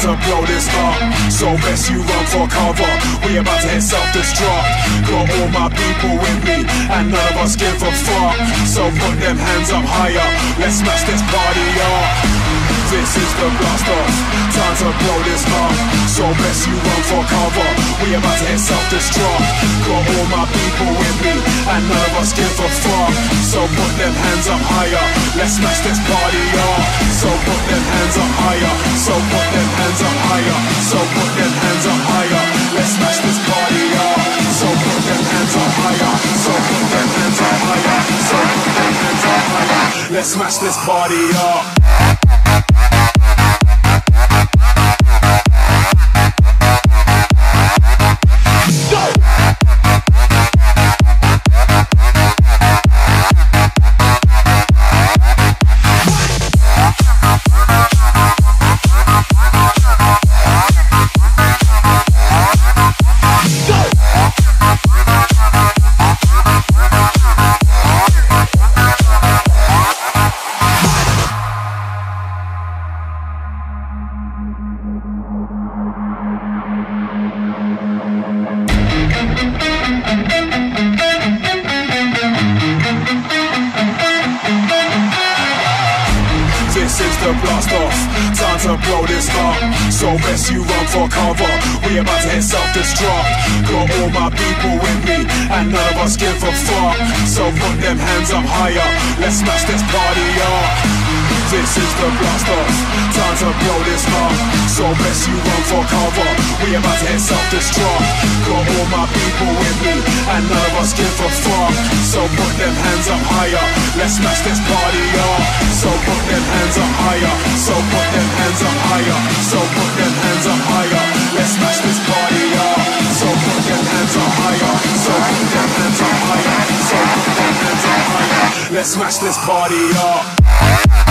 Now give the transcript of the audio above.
to blow this up. So best you run for cover. We about to hit self-destruct. Got all my people with me, and none of us give a fuck. So put them hands up higher. Let's smash this party up. This is the blast off, time to blow this up. So best you run for cover. We about to hit self-destruct. Got all my people with me, and none of us give a fuck. So put them hands up higher. Let's smash this party up. So put them hands up higher. So put them hands up higher. So put them hands up higher. Let's smash this party up. So put them hands up higher. So put them hands up higher. So put them hands up higher. Let's smash this party up. This is the blast off, time to blow this up. So best you run for cover. We about to hit self-destruct. Got all my people with me, and none of us give a fuck. So put them hands up higher. Let's smash this party up. This is the blast off, time to blow this up. So best you run for cover. We about to hit self-destruct. Got all my people with me, and none of us give a fuck. So put them hands up higher. Let's smash this party up. So put them hands up higher. So put them hands up higher. So put them hands up higher. Let's smash this party up. So put them hands up higher. So put them hands up higher. So put them hands up higher. Let's smash this party up.